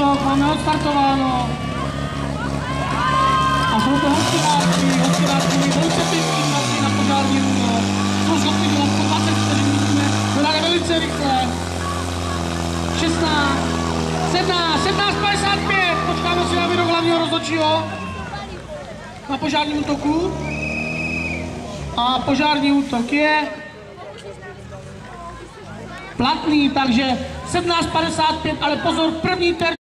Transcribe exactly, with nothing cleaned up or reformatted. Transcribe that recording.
útok, máme odstartováno. A jsou to hospodářství, hospodářství, velice pěkný na požární útok. Jsou schopni dělat po dvacet vteřin, musíme dodat velice rychle. šestnáct, sedmnáct, sedmnáct padesát pět, počkáme si na výrok hlavního rozhodčího na požárním útoku. A požární útok je platný, takže sedmnáct padesát pět, ale pozor, první terč.